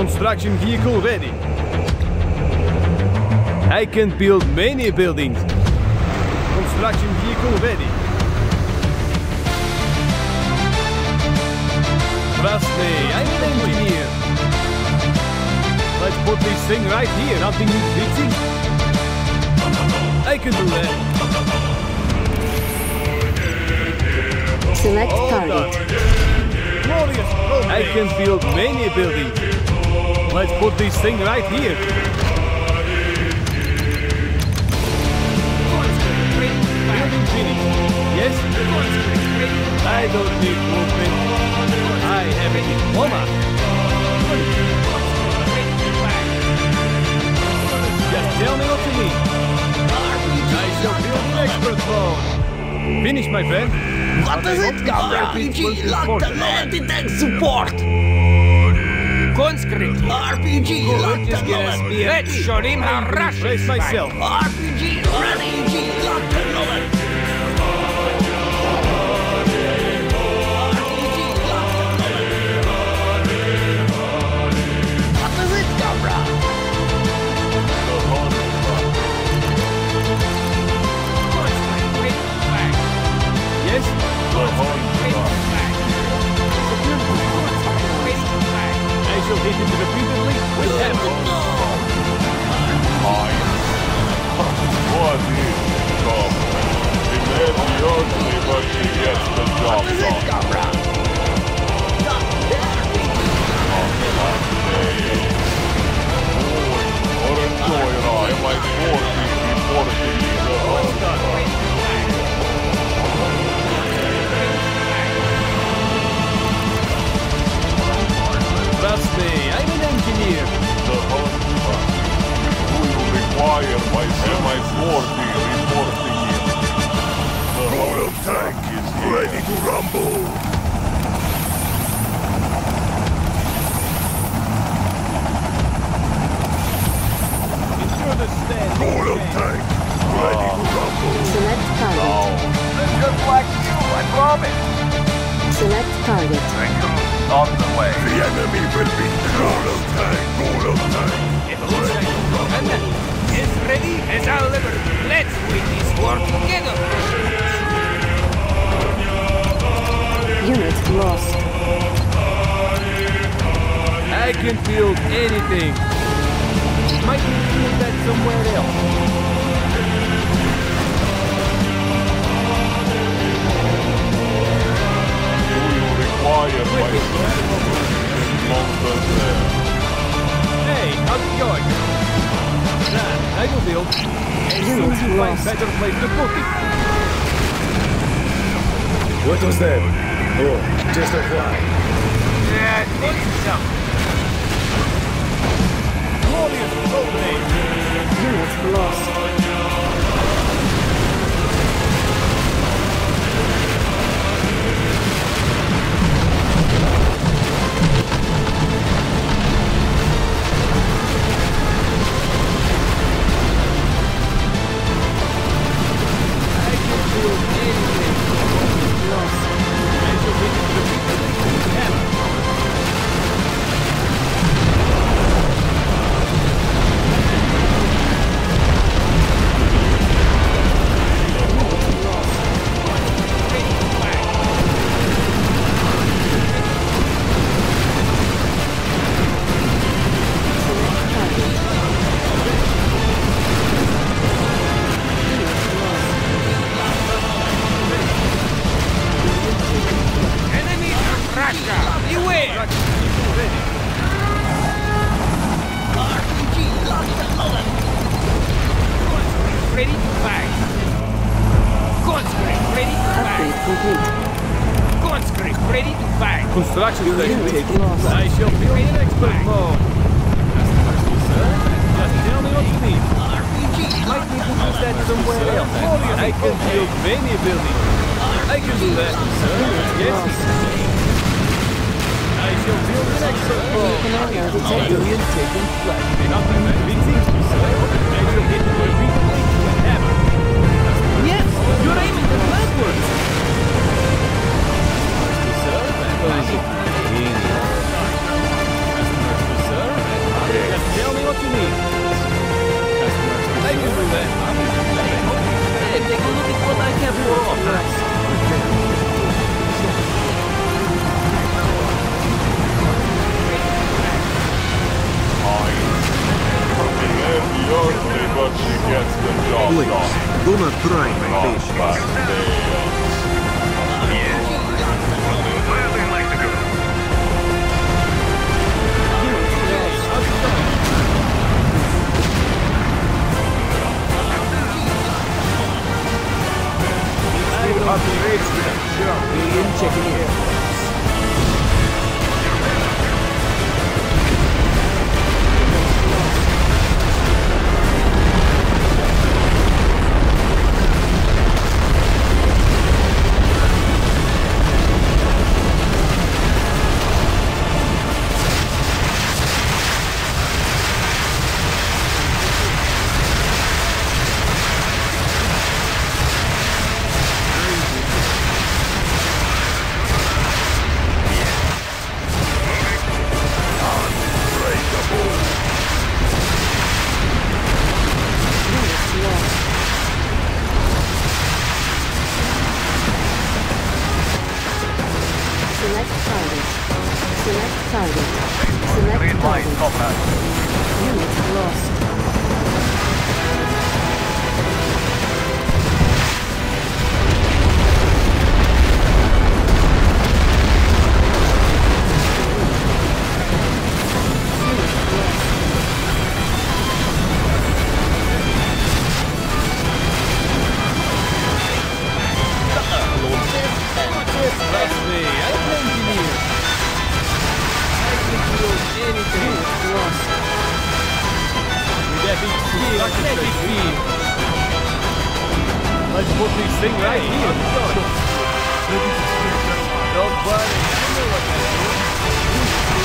Construction vehicle ready. I can build many buildings. Construction vehicle ready. Trust me, I'm an engineer. Let's put this thing right here. Nothing needs fixing. I can do that. Select target. Glorious. I can build many buildings. Let's put this thing right here. Building finished. Yes? I don't need movement. I have a diploma. Just tell me what you need. I shall build an expert phone. Finish, my friend. What is it, Comrade? RPG, lock the load, detect support! Conscript! RPG, lock the load! Let's show him how Russia is myself. RPG, ready! RPG, lock the load! RPG, lock the load! What is it, Comrade? Yes? I shall hit it repeatedly with hammer. What is job? He may be ugly, but he gets the job done. Am I 40 Trust me, I'm an engineer. Do you require my semi-40 reporting in? The whole tank is ready to rumble. Whole tank ready to rumble. Select target. Just like you, I promise. Select target. Thank you. On the way. The enemy will be whole tank. As ready as I'll ever be. Let's win this war together. Unit lost. I can build anything. Might be doing that somewhere else. Require my longer there. Hey, how's it going? Nah, I will build. As soon as you find better place to put it. What was that? Oh, just a fly. Yeah, need some. Glorious opening. Unit lost. Construction station. I shall build an expert mode. Just tell me what you need. Might need to use that somewhere else. I can build many buildings. I can do that. Yes. I shall build an expert mode. Alien taken flight. Nothing fixing. I shall hit it repeatedly with hammer. Yes, you're aiming at backwards. Do not try my patience. Where they like to go? Begin checking in. Select target. Select target. Select target. Unit lost. Trust me, I'm an engineer. I can build anything. Lost. With epic speed, epic speed. Let's put this thing right here. Don't worry, I know what I'm doing.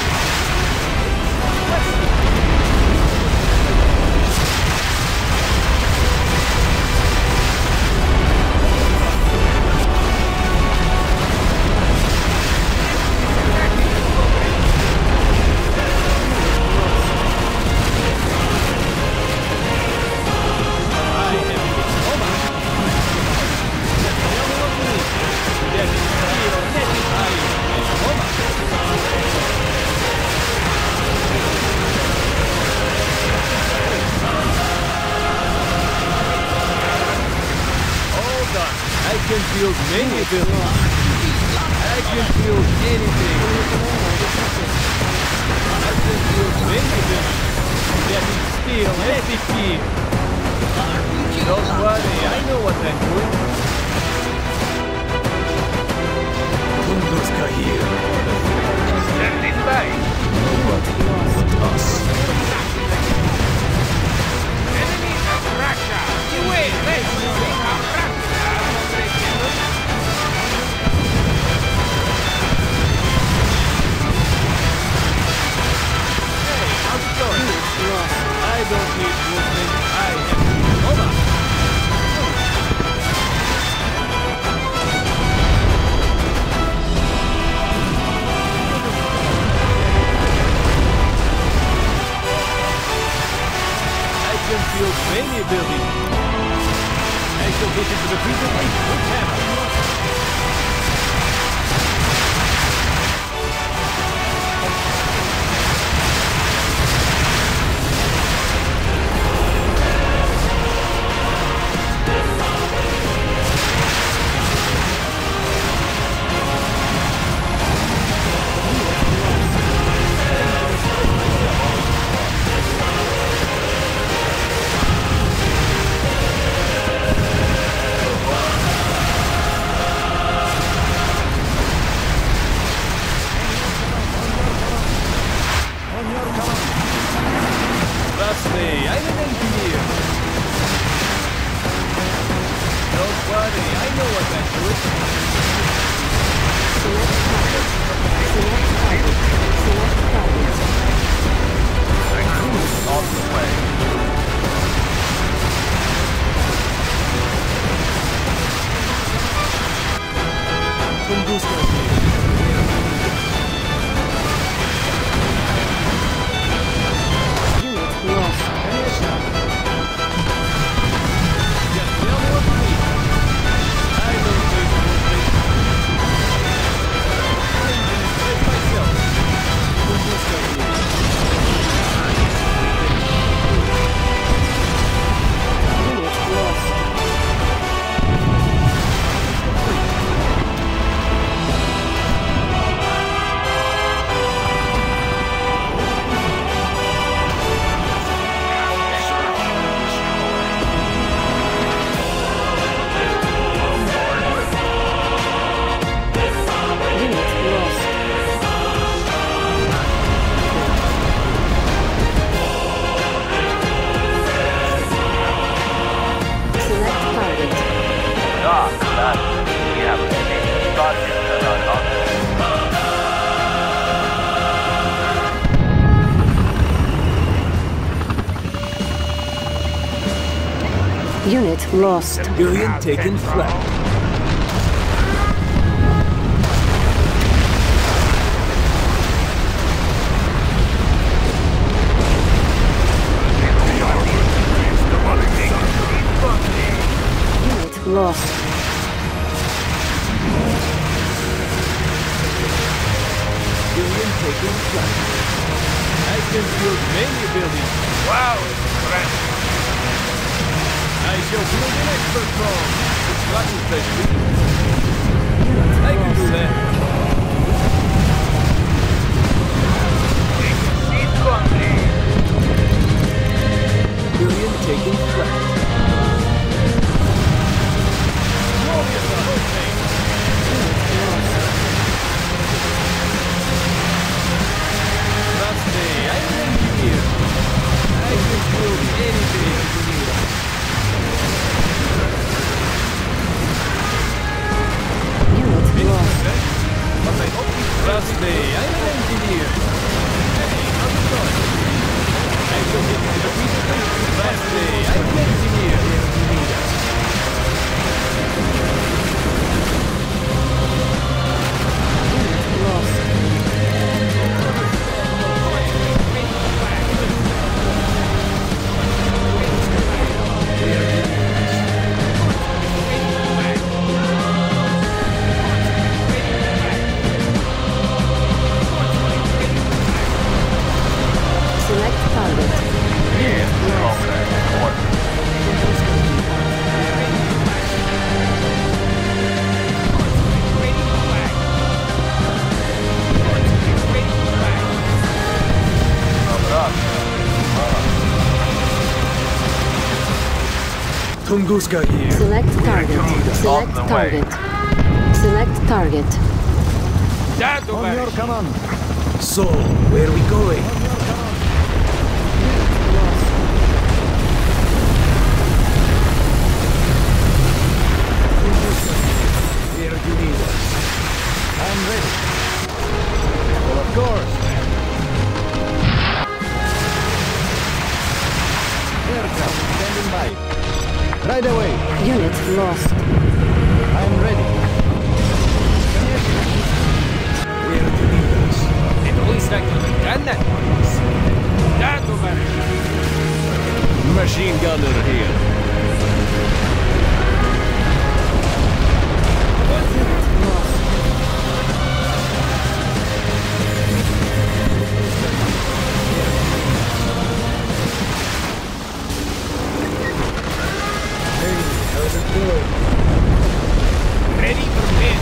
I can build many buildings. I can build anything. I can build many buildings. Epic steel, epic steel. Don't worry, I know what I'm doing. Mundos cair. Standing by. Nobody but us. Enemy of Russia. Wait, let's move in our Russia. I don't need movement. I have hold on. I can build many buildings. I shall get into the future with hammer. Unit lost. Civilian taken flat. Unit lost. Civilian taken flat. I can build many buildings. Wow, friend. I shall build an expert drone. Construction specialist. I can do that. Civilian taken flat. Glorious hurricane. Trust me, I'm an engineer. I can build anything you need. Unit lost. But I hope you trust me, I'm an engineer. Hey, how's it going? I shall get you the reason. Trust me, I'm an engineer. Unit lost. Select target. Unit lost. Tunguska here. Select target. Select target. Select target. On your command. So, where are we going? Where do you need us? I'm ready. Well, of course. Aircraft standing by. Right away. Unit lost. I'm ready. Where do you need us? At least I could have done that once. That over. Machine gunner here. How's it going? Ready for bed.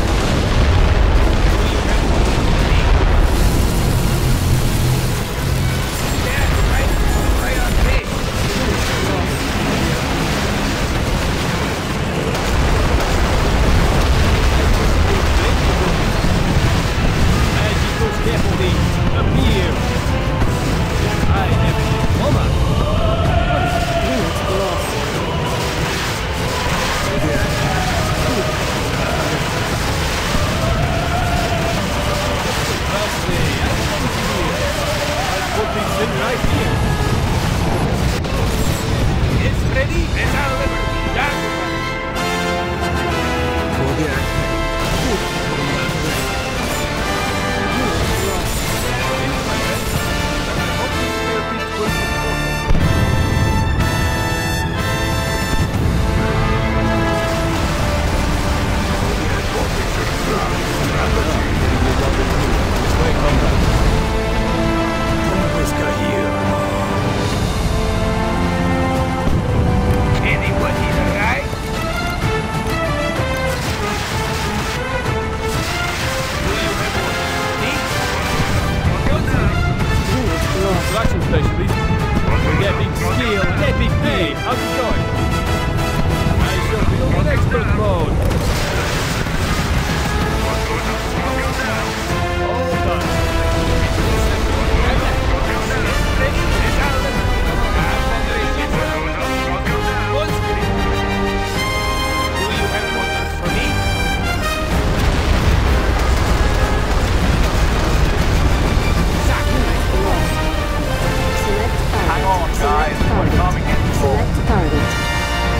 Yeah, right on bed. Magical scaffolding. Appear. I have a diploma. Unit lost. Trust me, I'm an engineer. I'll put this in right here. It's ready and I'll never be done. Tunguska here. Anybody alright? Do you have what you Unit lost. Construction specialist. Getting skill, getting pay. How's it going? I shall build an expert mode. All done. ready and I'll never be conscript. Do you have orders for me? Select target. Hang on, guys. We're coming in. Select target.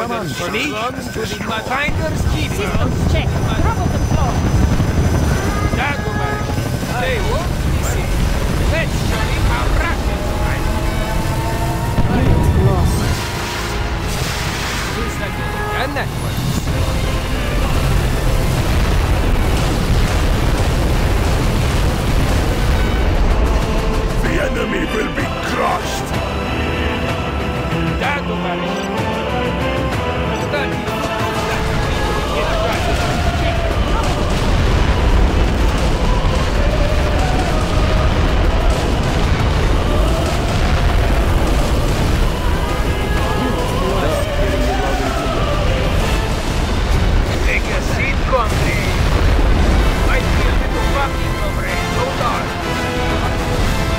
command. Sneak to my finders keeper. Systems check. Trouble the floor. Dagobah. They won't be seen. Let's show him how rocket right. Unit lost. Looks like they've done that once. The enemy will be crushed! Dagobah. Take a seat, comrade. Might be a little bumpy, comrade. Hold on.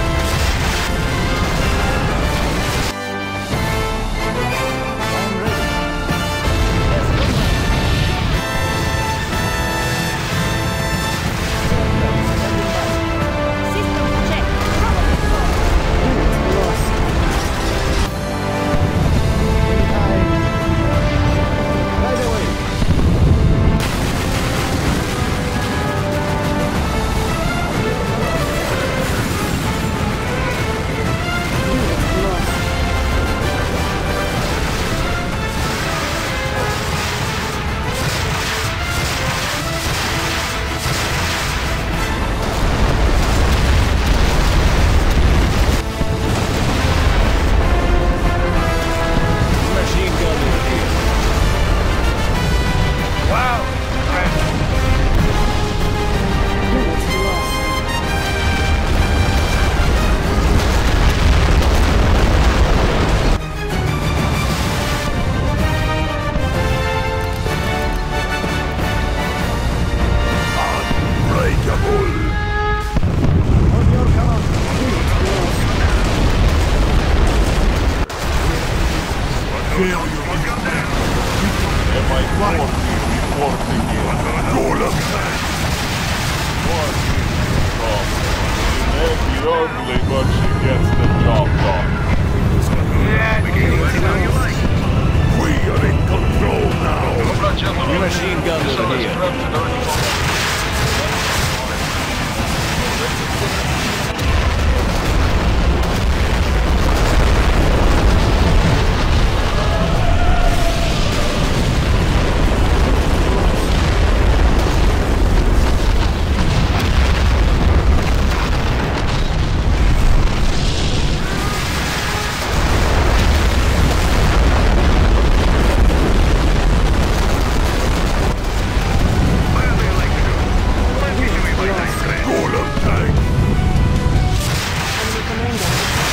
Systems check. Trouble the floor. Unit lost. Right away. Unit lost. Machine gun is here. Wow. Unit lost. Unbreakable! On your command. Unit lost. Failure MI-40 reporting in. Golem tank! One strong. She may be ugly, but she gets the job done. We are in control now! Machine gun is here. Golem tank! Enemy commander.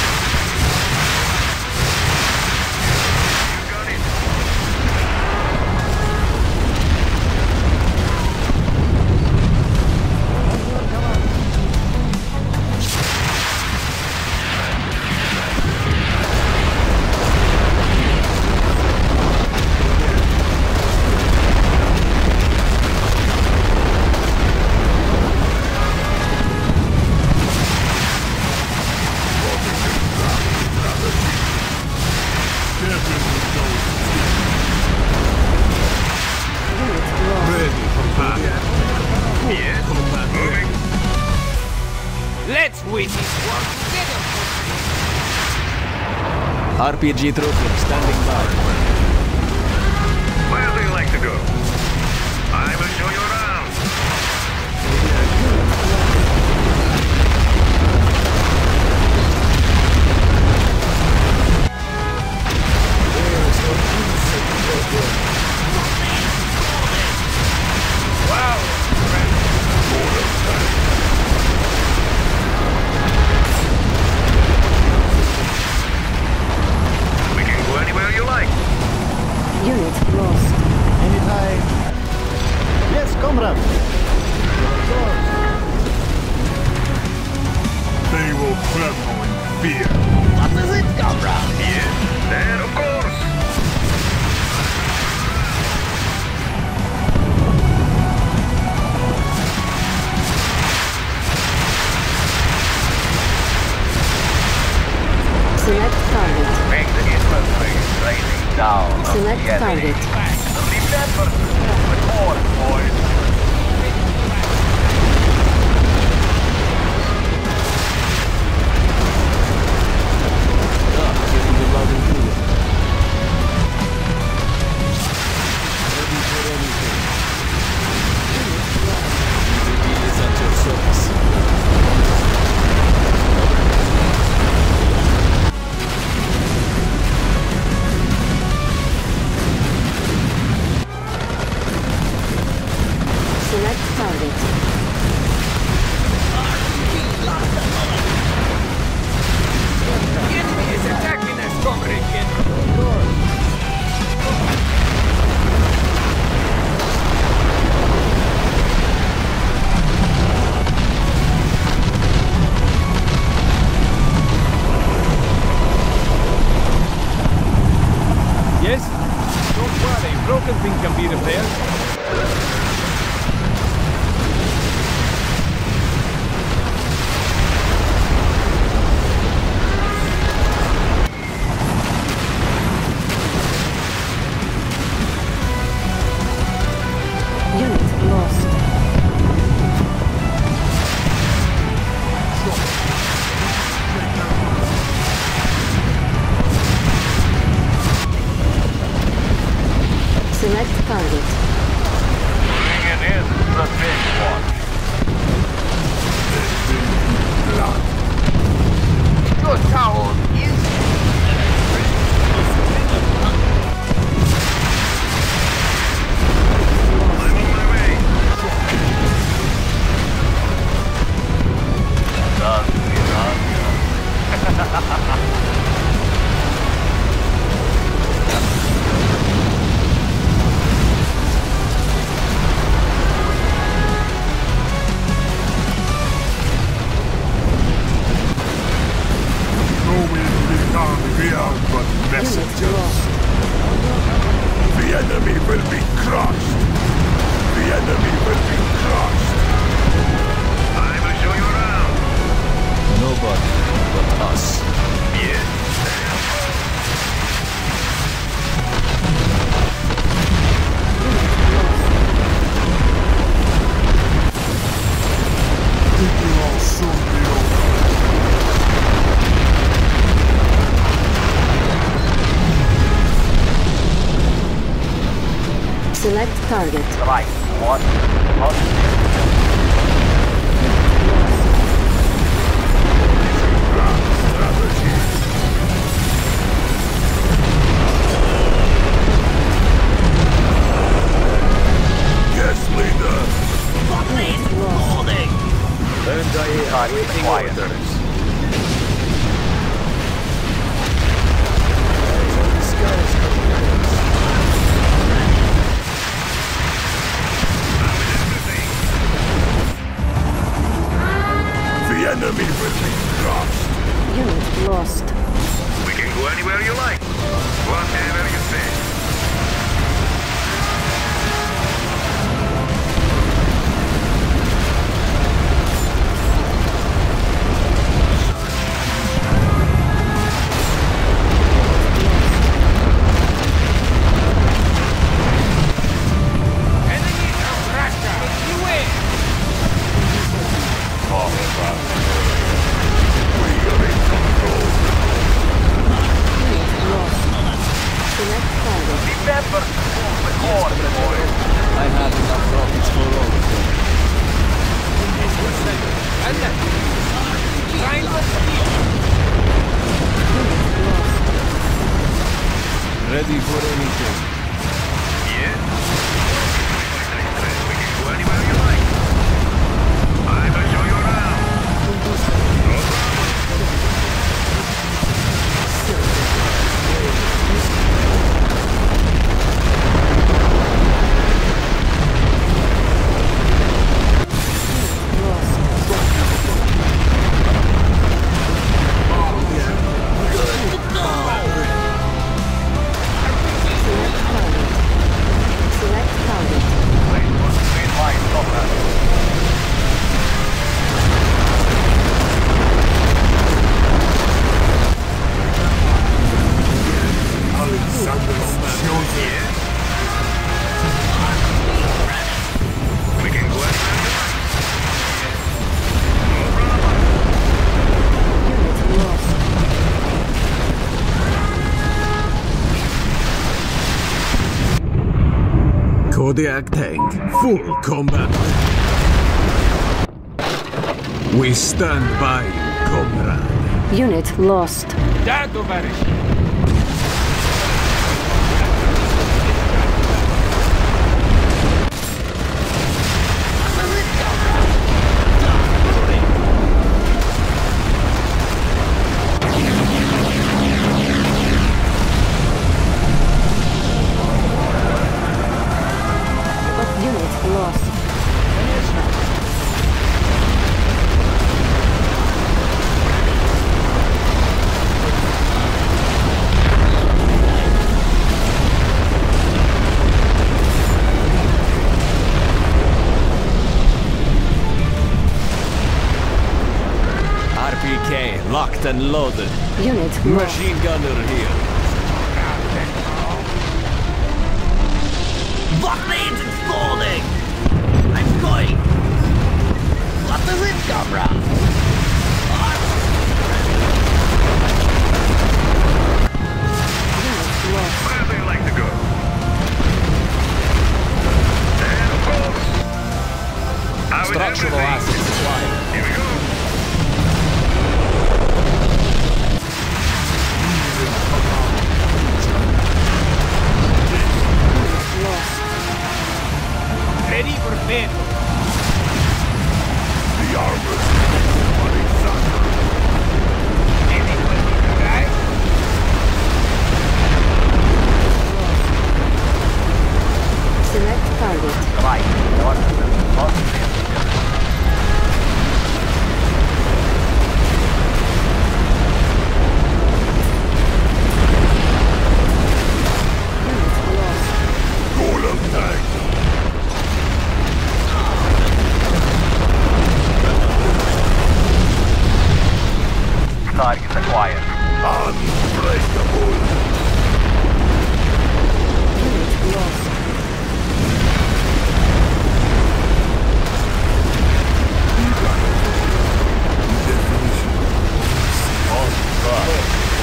Let's win this war together. RPG trooper standing by. Where do you like to go? I will show you around. We can go anywhere you like. Unit lost. Anytime. Yes, comrade. They will tremble in fear. What is it, comrade? Yes, that of course. Select target. Make the infantry raining down. Select Select target. Remember to move the course, boys. Getting the love and do it. Ready for anything. UAV is at your service. Select target. The enemy is attacking us, Comrade General. Yes? Don't worry, broken thing can be repaired. Unit lost. Select target. Bringing in the big one. Good tower is I'm on my way. No way to become real but Unit messengers. lost. The enemy will be crushed. The enemy will be crushed. I will show you around. Nobody but us. Yes. It will all soon be over. Select target. Right. What? Yes, leader. And I am waiting quiet. orders. The sky is coming at us. The enemy will be crushed. Unit lost. We can go anywhere you like. Whatever you say. enemy of Russia. You win. We are in control. Unit lost. Select target. Zodiac tank, full combat. We stand by you, comrade. Unit lost. Да, товарищ. Unit lost. RPK locked and loaded. Unit lost. Machine gunner here. What needs installing? I'm going. What is it, comrade? Where do you like to go? And of course. How is Structural everything? assets supplied. Here we go. Ready for battle. The armor. Bloody thunder. Select target. Unit lost. Golem tank. Target acquired. Unbreakable. Unit lost. On track.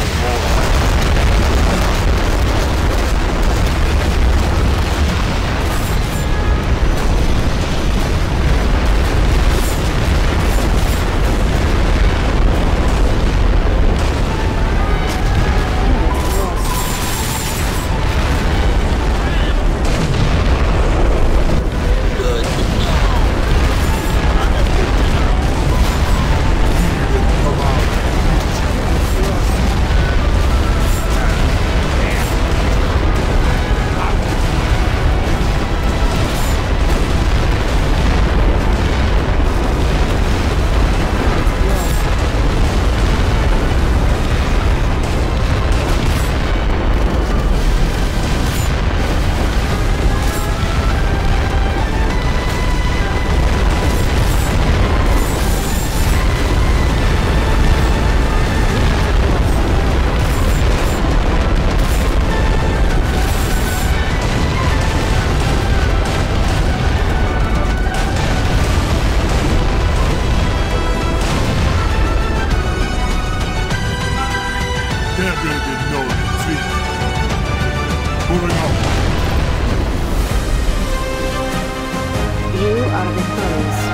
Moving on. You are the victorious.